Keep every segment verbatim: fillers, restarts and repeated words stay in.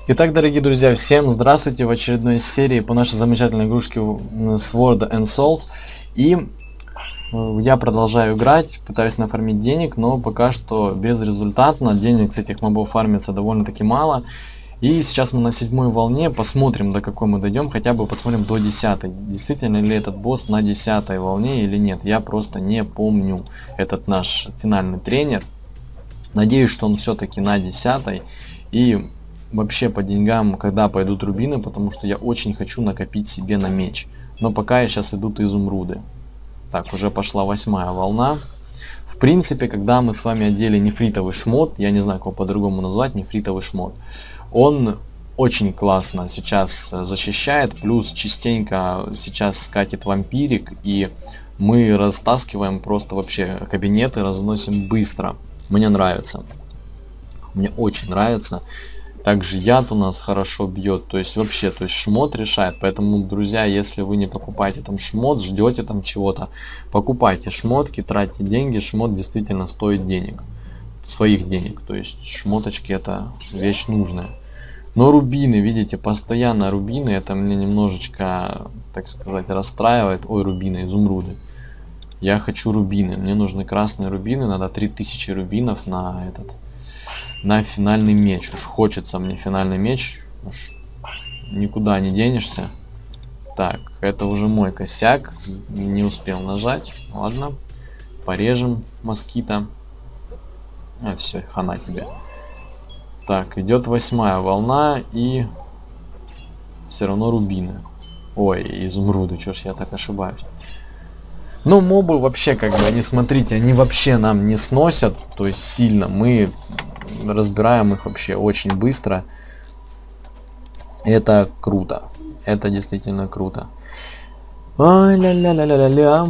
Итак, дорогие друзья, всем здравствуйте в очередной серии по нашей замечательной игрушке Sword and Souls. И я продолжаю играть, пытаюсь нафармить денег, но пока что безрезультатно. Денег с этих мобов фармится довольно-таки мало. И сейчас мы на седьмой волне, посмотрим, до какой мы дойдем, хотя бы посмотрим до десятой. Действительно ли этот босс на десятой волне или нет, я просто не помню. Этот наш финальный тренер. Надеюсь, что он все-таки на десятой. И вообще по деньгам, когда пойдут рубины, потому что я очень хочу накопить себе на меч. Но пока я сейчас идут изумруды. Так, уже пошла восьмая волна. В принципе, когда мы с вами одели нефритовый шмот, я не знаю, как его по-другому назвать, нефритовый шмот, он очень классно сейчас защищает, плюс частенько сейчас скатит вампирик, и мы растаскиваем просто вообще кабинеты, разносим быстро. Мне нравится. Мне очень нравится. Также яд у нас хорошо бьет, то есть вообще, то есть шмот решает. Поэтому, друзья, если вы не покупаете там шмот, ждете там чего-то, покупайте шмотки, тратьте деньги. Шмот действительно стоит денег, своих денег. То есть шмоточки — это вещь нужная. Но рубины, видите, постоянно рубины, это мне немножечко, так сказать, расстраивает. Ой, рубины, изумруды. Я хочу рубины, мне нужны красные рубины, надо три тысячи рубинов на этот... на финальный меч. Уж хочется мне финальный меч. Уж никуда не денешься. Так, это уже мой косяк. Не успел нажать. Ладно. Порежем москита. А, все, хана тебе. Так, идет восьмая волна и все равно рубины. Ой, изумруды, чё ж я так ошибаюсь. Но мобы вообще, как бы, они, смотрите, они вообще нам не сносят, то есть сильно. Мы разбираем их вообще очень быстро. Это круто. Это действительно круто. Ай, ля-ля-ля-ля-ля-ля.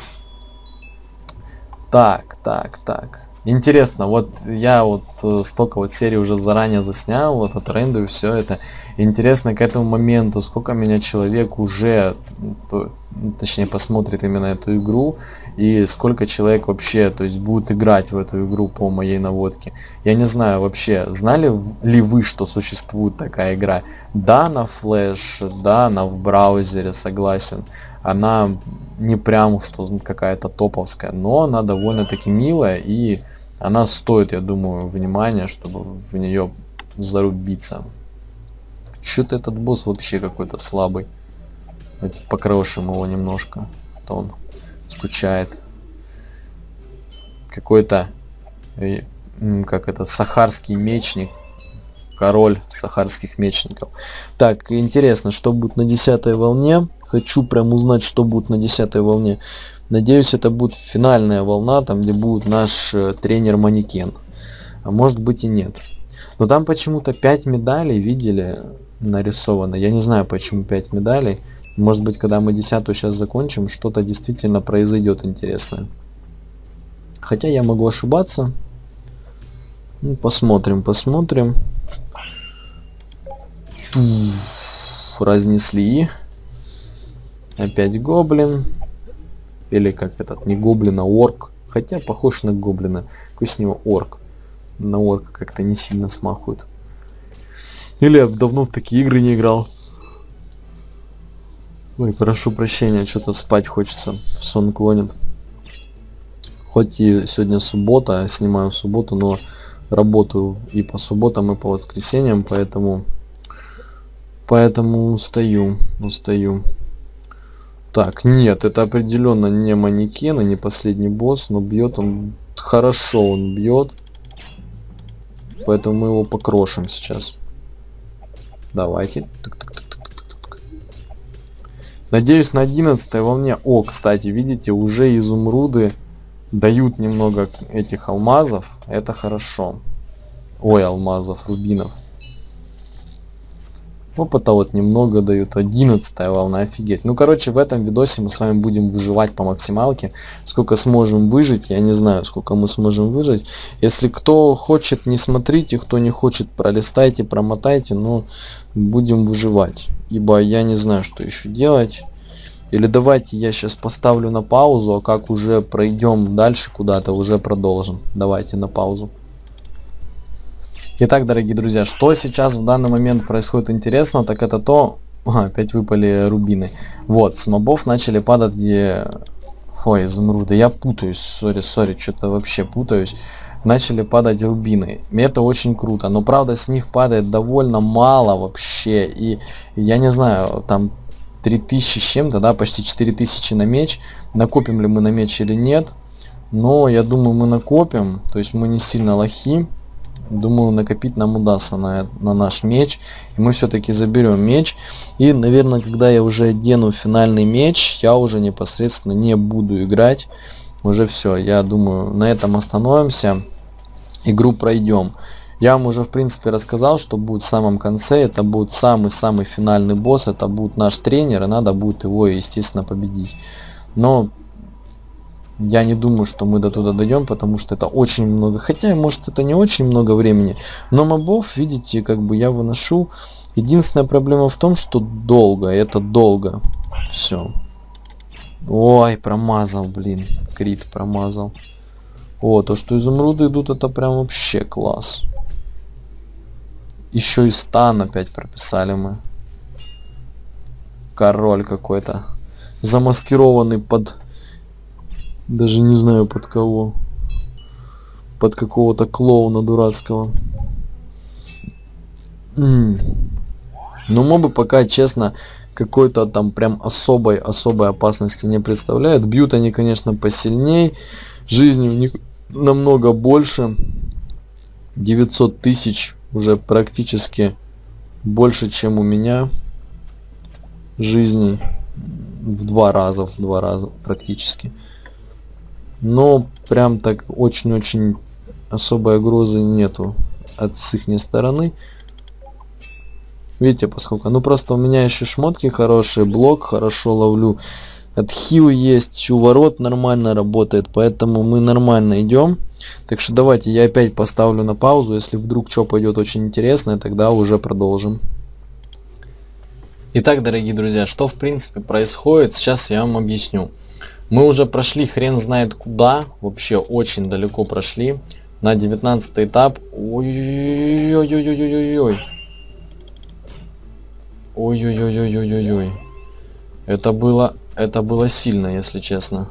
Так, так, так. Интересно, вот я вот столько вот серий уже заранее заснял, вот отрендерю все это. Интересно к этому моменту, сколько меня человек уже, точнее, посмотрит именно эту игру, и сколько человек вообще, то есть, будет играть в эту игру по моей наводке. Я не знаю вообще, знали ли вы, что существует такая игра? Да, на флеш, да, она в браузере, согласен. Она не прям что какая-то топовская, но она довольно-таки милая, и она стоит, я думаю, внимания, чтобы в нее зарубиться. Что-то этот босс вообще какой-то слабый. Давайте покрошим его немножко. То он скучает. Какой-то, как это, сахарский мечник. Король сахарских мечников. Так, интересно, что будет на десятой волне. Хочу прям узнать, что будет на десятой волне. Надеюсь, это будет финальная волна, там где будет наш э, тренер-манекен. А может быть и нет. Но там почему-то пять медалей, видели, нарисовано. Я не знаю, почему пять медалей. Может быть, когда мы десятую сейчас закончим, что-то действительно произойдет интересное. Хотя я могу ошибаться. Ну, посмотрим, посмотрим. Туф, разнесли. Опять гоблин. Или как этот, не гоблин, а орк. Хотя похож на гоблина. Какой с него орк? На орка как-то не сильно смахует. Или я давно в такие игры не играл. Ой, прошу прощения, что-то спать хочется. Сон клонит. Хоть и сегодня суббота, снимаю в субботу, но работаю и по субботам, и по воскресеньям, поэтому... Поэтому устаю, устаю. Так, нет, это определенно не манекен, и не последний босс, но бьет он хорошо, он бьет. Поэтому мы его покрошим сейчас. Давайте. Тык -тык -тык -тык -тык -тык. Надеюсь, на одиннадцатой волне. О, кстати, видите, уже изумруды дают немного этих алмазов. Это хорошо. Ой, алмазов, рубинов. Опыта вот немного дают. одиннадцатая волна, офигеть. Ну, короче, в этом видосе мы с вами будем выживать по максималке. Сколько сможем выжить, я не знаю, сколько мы сможем выжить. Если кто хочет, не смотрите, кто не хочет, пролистайте, промотайте, но будем выживать. Ибо я не знаю, что еще делать. Или давайте я сейчас поставлю на паузу, а как уже пройдем дальше куда-то, уже продолжим. Давайте на паузу. Итак, дорогие друзья, что сейчас в данный момент происходит интересно, так это то... А, опять выпали рубины. Вот, с мобов начали падать... Е... Ой, изумруды, я путаюсь, сори, сори, что-то вообще путаюсь. Начали падать рубины. Это очень круто, но правда с них падает довольно мало вообще. И я не знаю, там три тысячи с чем-то, да, почти четыре тысячи на меч. Накопим ли мы на меч или нет. Но я думаю, мы накопим, то есть мы не сильно лохи. Думаю, накопить нам удастся на, на наш меч. И мы все-таки заберем меч. И, наверное, когда я уже одену финальный меч, я уже непосредственно не буду играть. Уже все, я думаю, на этом остановимся. Игру пройдем. Я вам уже, в принципе, рассказал, что будет в самом конце. Это будет самый-самый финальный босс. Это будет наш тренер. И надо будет его, естественно, победить. Но... я не думаю, что мы до туда дойдем, потому что это очень много. Хотя, может, это не очень много времени. Но мобов, видите, как бы я выношу. Единственная проблема в том, что долго. Это долго. Все. Ой, промазал, блин. Крит промазал. О, то, что изумруды идут, это прям вообще класс. Еще и стан опять прописали мы. Король какой-то. Замаскированный под... даже не знаю под кого. Под какого-то клоуна дурацкого. М-м. Но мобы пока, честно, какой-то там прям особой особой опасности не представляют. Бьют они, конечно, посильней. Жизни у них намного больше. девятьсот тысяч уже практически больше, чем у меня. Жизней. В два раза, в два раза практически. Но прям так очень-очень особой угрозы нету от с их стороны. Видите, поскольку... Ну просто у меня еще шмотки хорошие, блок хорошо ловлю. Отхил есть, у ворот нормально работает, поэтому мы нормально идем. Так что давайте я опять поставлю на паузу. Если вдруг что пойдет очень интересное, тогда уже продолжим. Итак, дорогие друзья, что в принципе происходит, сейчас я вам объясню. Мы уже прошли хрен знает куда, вообще очень далеко прошли. На девятнадцатый этап. Ой-ой-ой-ой-ой-ой-ой-ой. Ой-ой-ой-ой-ой-ой-ой. Это было, это было сильно, если честно.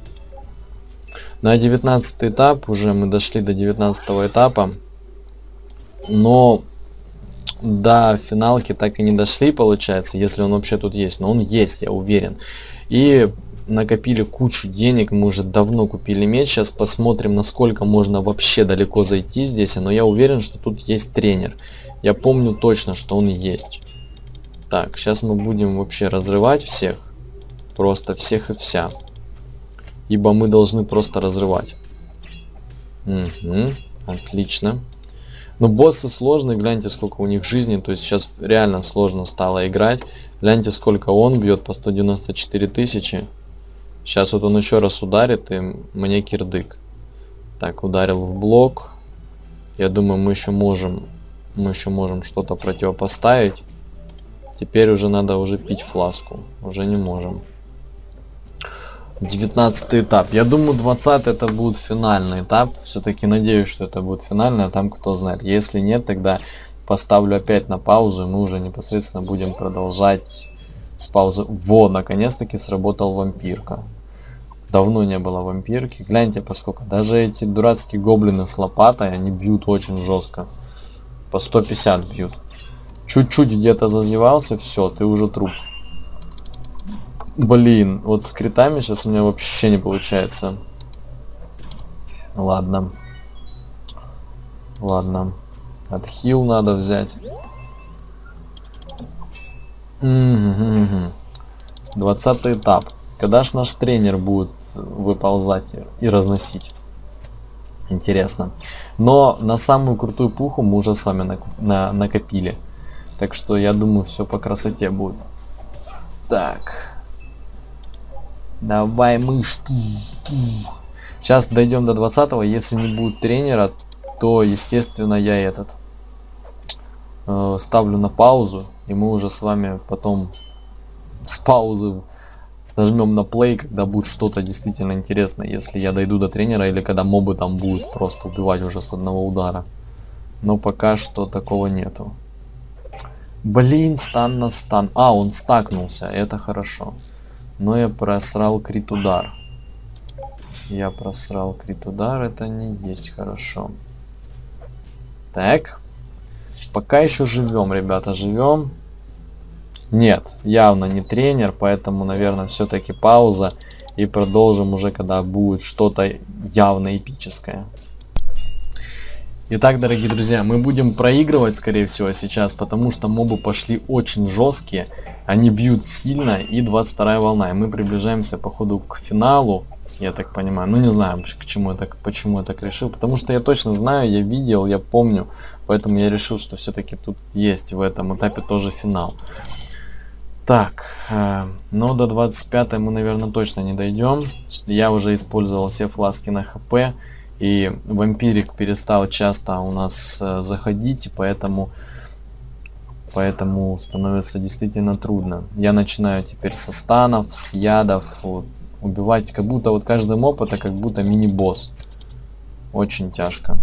На девятнадцатый этап, уже мы дошли до девятнадцатого этапа. Но до финалки так и не дошли, получается, если он вообще тут есть. Но он есть, я уверен. И... накопили кучу денег, мы уже давно купили меч, сейчас посмотрим, насколько можно вообще далеко зайти здесь, но я уверен, что тут есть тренер. Я помню точно, что он есть. Так, сейчас мы будем вообще разрывать всех, просто всех и вся, ибо мы должны просто разрывать. Угу, отлично. Но боссы сложные, гляньте, сколько у них жизни, то есть сейчас реально сложно стало играть. Гляньте, сколько он бьет, по сто девяносто четыре тысячи. Сейчас вот он еще раз ударит, и мне кирдык. Так, ударил в блок. Я думаю, мы еще можем, мы еще можем что-то противопоставить. Теперь уже надо уже пить фласку. Уже не можем. девятнадцатый этап. Я думаю, двадцатый это будет финальный этап. Все-таки надеюсь, что это будет финальный, а там кто знает. Если нет, тогда поставлю опять на паузу, и мы уже непосредственно будем продолжать с паузы. Во, наконец-таки сработал вампирка. Давно не было вампирки. Гляньте, поскольку даже эти дурацкие гоблины с лопатой, они бьют очень жестко. По сто пятьдесят бьют. Чуть-чуть где-то зазевался, все, ты уже труп. Блин, вот с критами сейчас у меня вообще не получается. Ладно. Ладно. Отхил надо взять. двадцатый этап. Когда ж наш тренер будет выползать и разносить? Интересно. Но на самую крутую пуху мы уже с вами на, на, накопили. Так что я думаю, все по красоте будет. Так. Давай, мышки. Сейчас дойдем до двадцатого. Если не будет тренера, то, естественно, я этот э, ставлю на паузу. И мы уже с вами потом с паузы нажмем на play, когда будет что-то действительно интересное. Если я дойду до тренера или когда мобы там будут просто убивать уже с одного удара. Но пока что такого нету. Блин, стан на стан. А, он стакнулся, это хорошо. Но я просрал крит удар. Я просрал крит удар, это не есть хорошо. Так. Пока еще живем, ребята, живем. Нет, явно не тренер, поэтому, наверное, все-таки пауза. И продолжим уже, когда будет что-то явно эпическое. Итак, дорогие друзья, мы будем проигрывать, скорее всего, сейчас, потому что мобы пошли очень жесткие. Они бьют сильно, и двадцать вторая волна. И мы приближаемся, походу, к финалу, я так понимаю. Ну, не знаю, к чему я так, почему я так решил. Потому что я точно знаю, я видел, я помню. Поэтому я решил, что все-таки тут есть в этом этапе тоже финал. Так, э, но до двадцать пятой мы, наверное, точно не дойдем. Я уже использовал все фласки на хп. И вампирик перестал часто у нас э, заходить, и поэтому, поэтому становится действительно трудно. Я начинаю теперь со станов, с ядов, вот, убивать, как будто вот каждый моб это как будто мини-босс. Очень тяжко.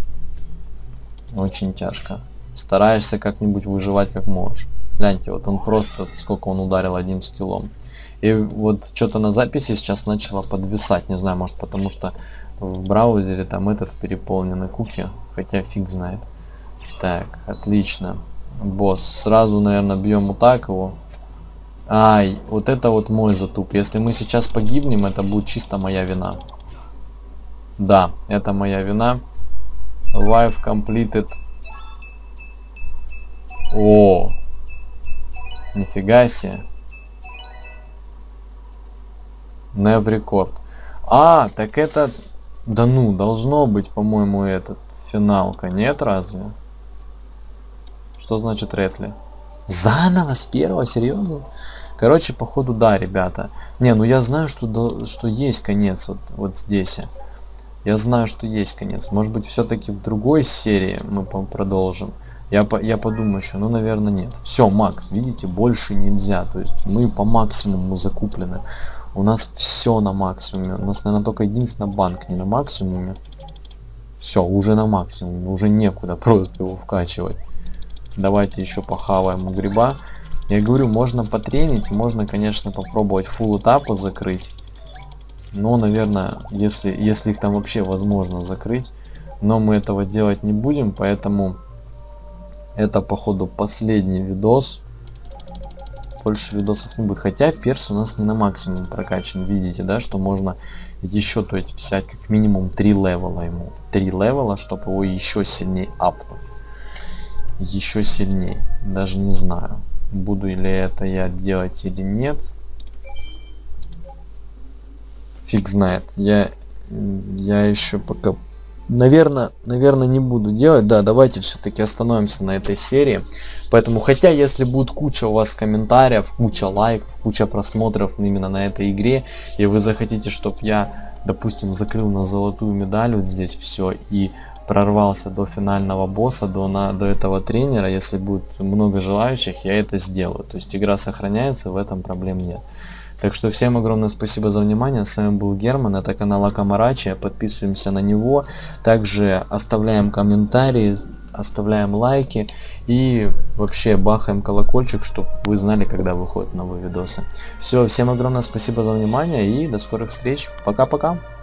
Очень тяжко. Стараешься как-нибудь выживать как можешь. Гляньте, вот он просто, сколько он ударил одним скиллом. И вот что-то на записи сейчас начало подвисать, не знаю, может потому что в браузере там этот переполненный куки, хотя фиг знает. Так, отлично. Босс, сразу, наверное, бьем вот так его. Ай, вот это вот мой затуп. Если мы сейчас погибнем, это будет чисто моя вина. Да, это моя вина. Life completed. О, нифига себе. Nev record. А, так это... Да ну, должно быть, по-моему, этот финалка. Нет, разве? Что значит ретли? Заново с первого? Серьезно? Короче, походу, да, ребята. Не, ну я знаю, что, до, что есть конец вот, вот здесь. Я знаю, что есть конец. Может быть, все-таки в другой серии мы продолжим. Я, по, я подумаю еще, ну, наверное, нет. Все, Макс, видите, больше нельзя. То есть мы по максимуму закуплены. У нас все на максимуме. У нас, наверное, только единственный банк не на максимуме. Все, уже на максимуме. Уже некуда просто его вкачивать. Давайте еще похаваем у гриба. Я говорю, можно потренить. Можно, конечно, попробовать фулл этапы закрыть. Но, наверное, если, если их там вообще возможно закрыть. Но мы этого делать не будем. Поэтому это, походу, последний видос. Больше видосов не будет. Хотя перс у нас не на максимум прокачан. Видите, да, что можно еще, то есть, взять как минимум три левела ему. три левела, чтобы его еще сильнее апнуть. Еще сильнее. Даже не знаю, буду ли это я делать или нет. Фиг знает. Я, я еще пока... Наверное, наверное, не буду делать. Да, давайте все-таки остановимся на этой серии. Поэтому, хотя, если будет куча у вас комментариев, куча лайков, куча просмотров именно на этой игре, и вы захотите, чтобы я, допустим, закрыл на золотую медаль вот здесь все и прорвался до финального босса, до, на, до этого тренера, если будет много желающих, я это сделаю. То есть игра сохраняется, в этом проблем нет. Так что всем огромное спасибо за внимание. С вами был Герман, это канал Акамарачи. Подписываемся на него. Также оставляем комментарии, оставляем лайки и вообще бахаем колокольчик, чтобы вы знали, когда выходят новые видосы. Все, всем огромное спасибо за внимание и до скорых встреч. Пока-пока.